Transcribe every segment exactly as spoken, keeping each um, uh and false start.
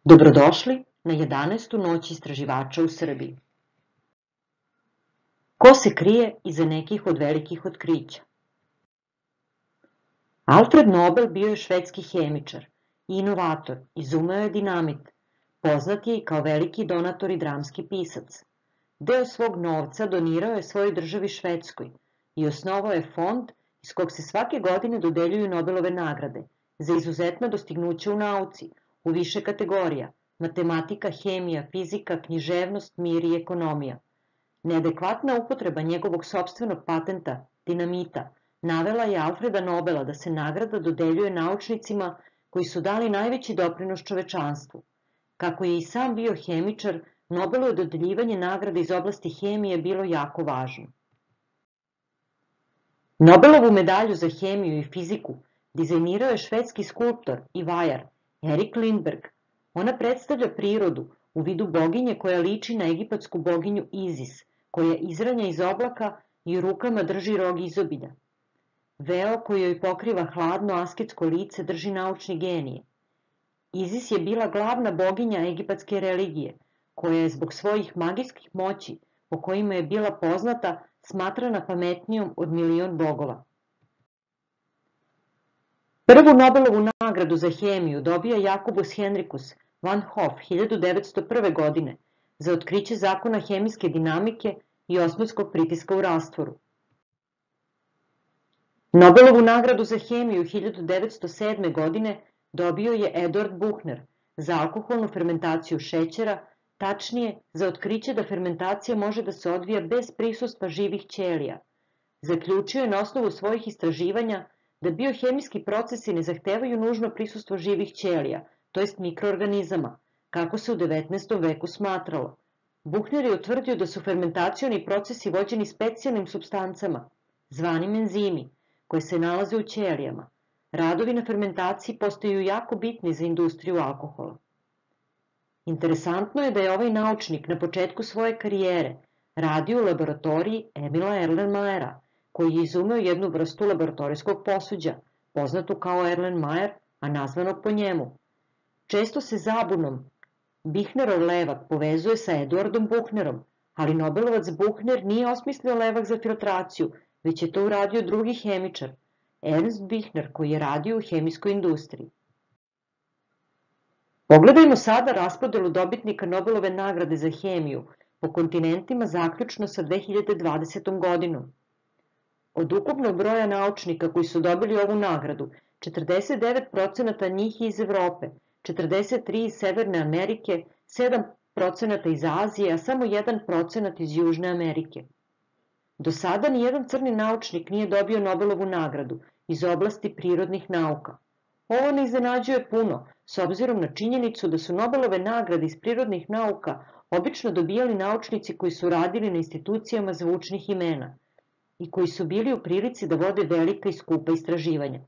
Dobrodošli na jedanaestu noć istraživača u Srbiji. Ko se krije iza nekih od velikih otkrića? Alfred Nobel bio je švedski hemičar i inovator, izumeo je dinamit, poznat je i kao veliki donator i dramski pisac. Deo svog novca donirao je svojoj državi Švedskoj i osnovao je fond iz kog se svake godine dodeljuju Nobelove nagrade za izuzetna dostignuća u nauci, u više kategorija: matematika, hemija, fizika, književnost, mir i ekonomija. Neadekvatna upotreba njegovog sopstvenog patenta, dinamita, navela je Alfreda Nobela da se nagrada dodeljuje naučnicima koji su dali najveći doprinos čovečanstvu. Kako je i sam bio hemičar, Nobelovo dodeljivanje nagrade iz oblasti hemije bilo jako važno. Nobelovu medalju za hemiju i fiziku dizajnirao je švedski skulptor i vajar Erik Lindberg. Ona predstavlja prirodu u vidu boginje koja liči na egipatsku boginju Izis, koja izranja iz oblaka i u rukama drži rog izobilja. Veo koji joj pokriva hladno asketsko lice drži naučni genije. Izis je bila glavna boginja egipatske religije, koja je zbog svojih magijskih moći, po kojima je bila poznata, smatrana pametnijom od milion bogova. Prvu Nobelovu nagradu za hemiju dobija Jakobus Henrikus van Hoff hiljadu devetsto prve. godine za otkriće zakona hemijske dinamike i osmotskog pritiska u rastvoru. Nobelovu nagradu za hemiju hiljadu devetsto sedme. godine dobio je Eduard Buchner za alkoholnu fermentaciju šećera, tačnije za otkriće da fermentacija može da se odvija bez prisustva živih ćelija. Zaključio je na osnovu svojih istraživanja da biohemijski procesi ne zahtevaju nužno prisustvo živih ćelija, to jest mikroorganizama, kako se u devetnaestom veku smatralo. Buchner je utvrdio da su fermentacioni procesi vođeni specijalnim supstancama, zvanim enzimi, koje se nalaze u ćelijama. Radovi na fermentaciji postaju jako bitni za industriju alkohola. Interesantno je da je ovaj naučnik na početku svoje karijere radio u laboratoriji Emila Erlenmajera, koji je izumeo jednu vrstu laboratorijskog posuđa, poznatu kao Erlenmajer, a nazvanog po njemu. Često se zabunom Bihnerov levak povezuje sa Eduardom Buchnerom, ali Nobelovac Buchner nije osmislio levak za filtraciju, već je to uradio drugi hemičar, Ernst Bihner, koji je radio u hemijskoj industriji. Pogledajmo sada raspodelu dobitnika Nobelove nagrade za hemiju po kontinentima zaključno sa dve hiljade dvadesetom. godinom. Od ukupnog broja naučnika koji su dobili ovu nagradu, četrdeset devet procenata njih je iz Evrope, četrdeset tri iz Severne Amerike, sedam procenata iz Azije, a samo jedan procenat iz Južne Amerike. Do sada nijedan crni naučnik nije dobio Nobelovu nagradu iz oblasti prirodnih nauka. Ovo ne iznenađuje puno, s obzirom na činjenicu da su Nobelove nagrade iz prirodnih nauka obično dobijali naučnici koji su radili na institucijama zvučnih imena i koji su bili u prilici da vode velika i skupa istraživanja.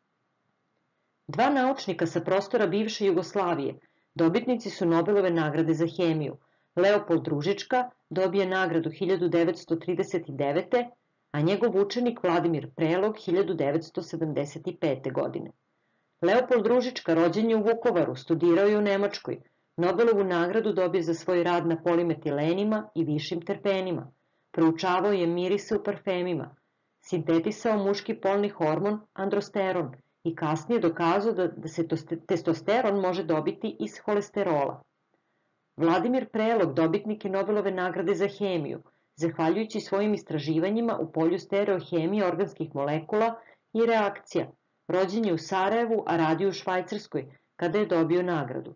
Dva naučnika sa prostora bivše Jugoslavije dobitnici su Nobelove nagrade za hemiju. Leopold Ružička dobije nagradu hiljadu devetsto trideset devete. a njegov učenik Vladimir Prelog hiljadu devetsto sedamdeset pete. godine. Leopold Ružička rođen je u Vukovaru, studirao je u Nemačkoj. Nobelovu nagradu dobije za svoj rad na polimetilenima i višim terpenima. Proučavao je mirise u parfemima, sintetisao muški polni hormon androsteron i kasnije dokazao da, da se testosteron može dobiti iz holesterola. Vladimir Prelog dobitnik je Nobelove nagrade za hemiju, zahvaljujući svojim istraživanjima u polju stereohemije organskih molekula i reakcija. Rođen je u Sarajevu, a radio u Švajcarskoj, kada je dobio nagradu.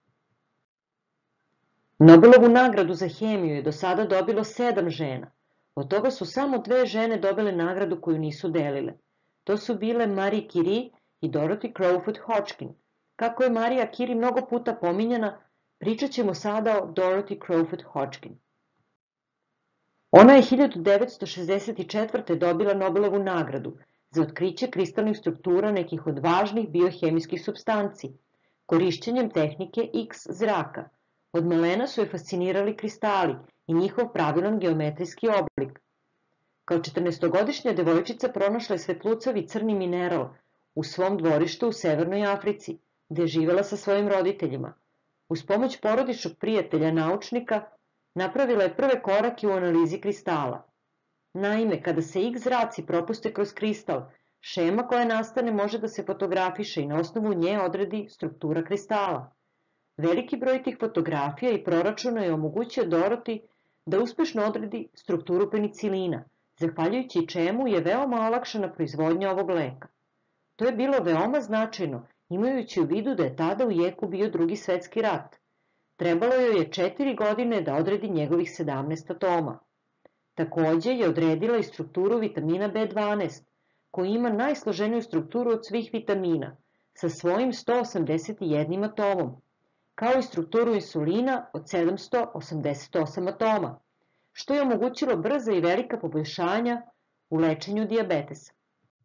Nobelovu nagradu za hemiju je do sada dobilo sedam žena. Od toga su samo dve žene dobile nagradu koju nisu delile. To su bile Marie Curie i Dorothy Crowfoot Hodgkin. Kako je Marija Curie mnogo puta pominjana, pričat ćemo sada o Dorothy Crowfoot Hodgkin. Ona je hiljadu devetsto šezdeset četvrte. dobila Nobelovu nagradu za otkriće kristalnih struktura nekih od važnih biohemijskih supstanci, korišćenjem tehnike X zraka. Od malena su je fascinirali kristali i njihov pravilan geometrijski oblik. Kao četrnaestogodišnja devojčica pronašla je svetlucavi crni mineral u svom dvorištu u Severnoj Africi, gde je živela sa svojim roditeljima. uz pomoć porodičnog prijatelja naučnika napravila je prve korake u analizi kristala. Naime, kada se X zraci propuste kroz kristal, šema koja nastane može da se fotografiše i na osnovu nje odredi struktura kristala. Veliki broj tih fotografija i proračuna je omogućio Doroti da uspešno odredi strukturu penicilina, zahvaljujući čemu je veoma olakšana proizvodnja ovog leka. To je bilo veoma značajno, imajući u vidu da je tada u jeku bio Drugi svetski rat. Trebalo joj je četiri godine da odredi njegovih sedamnaest atoma. Takođe je odredila i strukturu vitamina B dvanaest, koji ima najsloženiju strukturu od svih vitamina, sa svojim sto osamdeset jednim atomom, kao i strukturu insulina od sedamsto osamdeset osam atoma, što je omogućilo brza i velika poboljšanja u lečenju dijabetesa.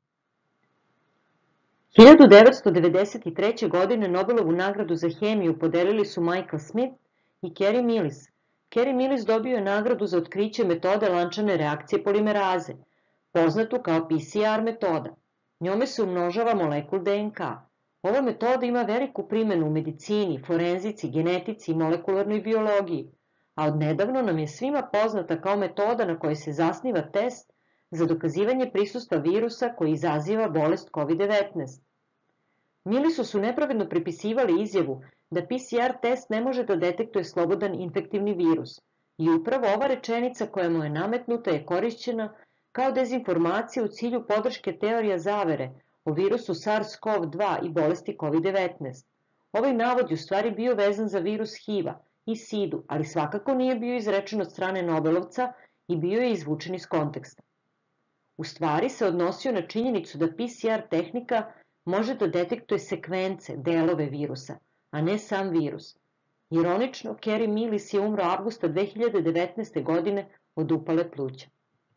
hiljadu devetsto devedeset treće. godine Nobelovu nagradu za hemiju podelili su Michael Smith i Kerry Millis. Kerry Millis dobio je nagradu za otkriće metode lančane reakcije polimeraze, poznatu kao P C R metoda. Njome se umnožava molekul D N K. Ova metoda ima veliku primjenu u medicini, forenzici, genetici i molekularnoj biologiji, a odnedavno nam je svima poznata kao metoda na kojoj se zasniva test za dokazivanje prisustva virusa koji izaziva bolest kovid devetnaest. Millisu su nepravedno pripisivali izjavu da P C R test ne može da detektuje slobodan infektivni virus i upravo ova rečenica koja mu je nametnuta je korišćena kao dezinformacija u cilju podrške teorija zavere o virusu SARS-C o V dva i bolesti kovid devetnaest. Ovaj navod je u stvari bio vezan za virus H I V-a i SIDU, ali svakako nije bio izrečen od strane Nobelovca i bio je izvučen iz konteksta. U stvari se odnosio na činjenicu da P C R tehnika može da detektuje sekvence, delove virusa, a ne sam virus. Ironično, Kerry Millis je umro avgusta dve hiljade devetnaeste. godine od upale pluća.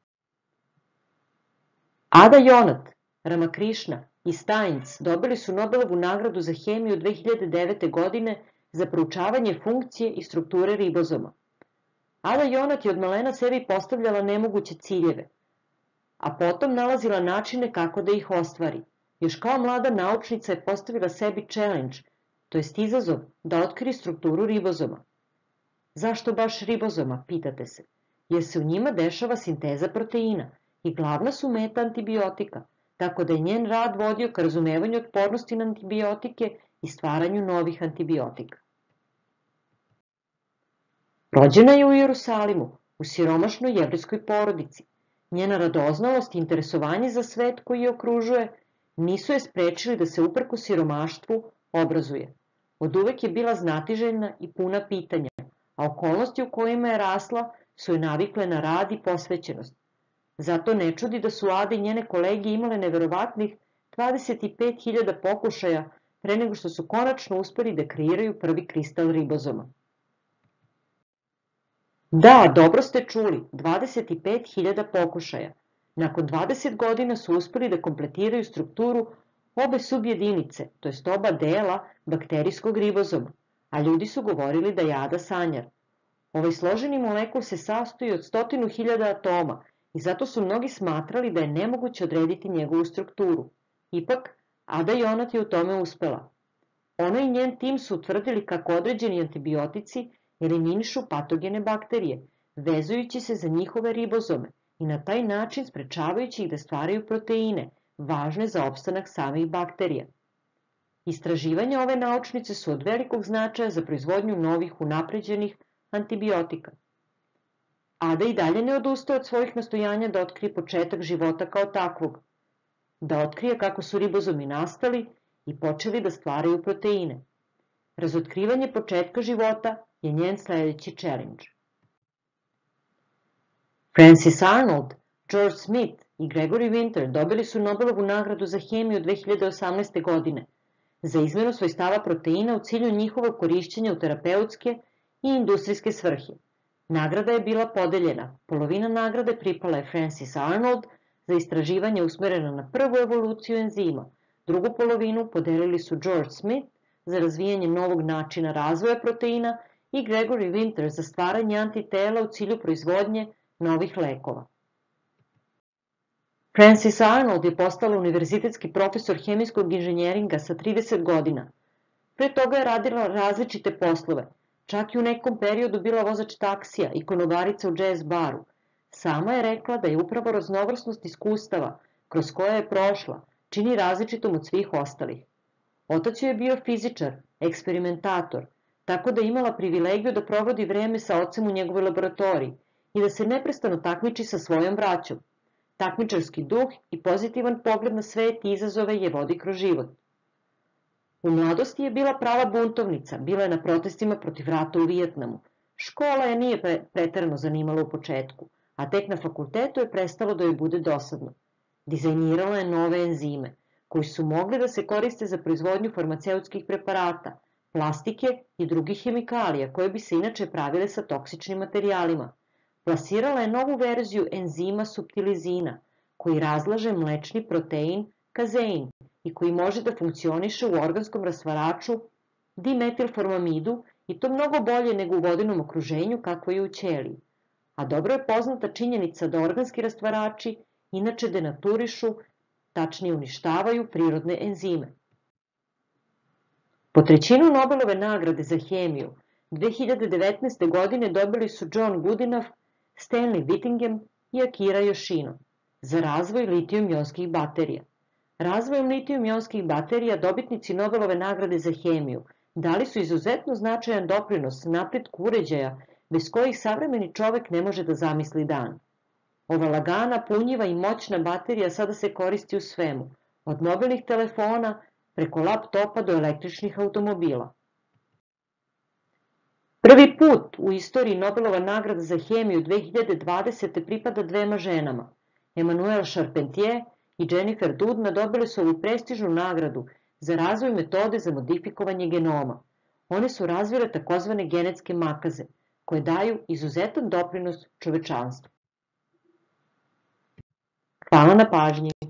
Ada Yonath, Ramakrishna i Steins dobili su Nobelovu nagradu za hemiju dve hiljade devete. godine za proučavanje funkcije i strukture ribozoma. Ada Yonath je od malena sebi postavljala nemoguće ciljeve, a potom nalazila načine kako da ih ostvari. Još kao mlada naučnica je postavila sebi challenge, to jest izazov, da otkrije strukturu ribozoma. Zašto baš ribozoma, pitate se, jer se u njima dešava sinteza proteina i glavna su meta antibiotika, tako da je njen rad vodio ka razumevanju otpornosti na antibiotike i stvaranju novih antibiotika. Rođena je u Jerusalimu, u siromašnoj jevrijskoj porodici. Njena radoznalost i interesovanje za svet koji je okružuje nisu je sprečili da se uprko siromaštvu obrazuje. Od uvek je bila znatiželjna i puna pitanja, a okolnosti u kojima je rasla su je navikle na rad i posvećenost. Zato ne čudi da su Ada i njene kolege imale neverovatnih dvadeset pet hiljada pokušaja pre nego što su konačno uspeli da kreiraju prvi kristal ribozoma. Da, dobro ste čuli, dvadeset pet hiljada pokušaja. Nakon dvadeset godina su uspeli da kompletiraju strukturu obe subjedinice, to jest oba dela bakterijskog ribozoma, a ljudi su govorili da je Ada sanjar. Ovaj složeni molekul se sastoji od stotinu hiljada atoma i zato su mnogi smatrali da je nemoguće odrediti njegovu strukturu. Ipak, Ada Yonath je u tome uspela. Ona i njen tim su utvrdili kako određeni antibiotici eliminišu patogene bakterije, vezujući se za njihove ribozome i na taj način sprečavajući ih da stvaraju proteine, važne za opstanak samih bakterija. Istraživanja ove naučnice su od velikog značaja za proizvodnju novih unapređenih antibiotika. Ada i dalje ne odustaje od svojih nastojanja da otkrije početak života kao takvog, da otkrije kako su ribozomi nastali i počeli da stvaraju proteine. Razotkrivanje početka života je njen sledeći challenge. Francis Arnold, George Smith i Gregory Winter dobili su Nobelovu nagradu za hemiju dve hiljade osamnaeste. godine za izmenu svojstava proteina u cilju njihovog korišćenja u terapeutske i industrijske svrhe. Nagrada je bila podeljena. Polovina nagrade pripala je Francis Arnold za istraživanje usmereno na prvu evoluciju enzima. Drugu polovinu podelili su George Smith za razvijanje novog načina razvoja proteina i Gregory Winter za stvaranje antitela u cilju proizvodnje novih lekova. Francis Arnold je postala univerzitetski profesor hemijskog inženjeringa sa trideset godina. Pre toga je radila različite poslove, čak i u nekom periodu bila vozač taksija i konobarica u džez baru. Sama je rekla da je upravo raznovrsnost iskustava kroz koje je prošla čini različitom od svih ostalih. Otac joj je bio fizičar, eksperimentator, tako da je imala privilegiju da provodi vreme sa ocem u njegovoj laboratoriji i da se neprestano takmiči sa svojom braćom. Takmičarski duh i pozitivan pogled na svet i izazove je vodi kroz život. U mladosti je bila prava buntovnica, bila je na protestima protiv rata u Vijetnamu. Škola je nije preterano zanimala u početku, a tek na fakultetu je prestalo da joj bude dosadno. Dizajnirala je nove enzime, koji su mogli da se koriste za proizvodnju farmaceutskih preparata, plastike i drugih hemikalija koje bi se inače pravile sa toksičnim materijalima. Plasirala je novu verziju enzima suptilizina, koji razlaže mlečni protein kazein i koji može da funkcioniše u organskom rastvaraču dimetilformamidu i to mnogo bolje nego u vodenom okruženju kakvo je u ćeliji. A dobro je poznata činjenica da organski rastvarači inače denaturišu, tačnije uništavaju prirodne enzime. Po trećinu Nobelove nagrade za hemiju dve hiljade devetnaeste. godine dobili su John Goodenough, Stanley Whittingham i Akira Yoshino za razvoj litijum-ionskih baterija. Razvojem litijum-ionskih baterija dobitnici Nobelove nagrade za hemiju dali su izuzetno značajan doprinos napretku uređaja bez kojih savremeni čovek ne može da zamisli dan. Ova lagana, punjiva i moćna baterija sada se koristi u svemu, od mobilnih telefona preko laptopa do električnih automobila. Prvi put u istoriji Nobelova nagrada za hemiju dve hiljade dvadesete. pripada dvema ženama. Emmanuelle Charpentier i Jennifer Doudna dobile su ovu prestižnu nagradu za razvoj metode za modifikovanje genoma. One su razvile takozvane genetske makaze, koje daju izuzetan doprinos čovečanstvu. Hvala na pažnji.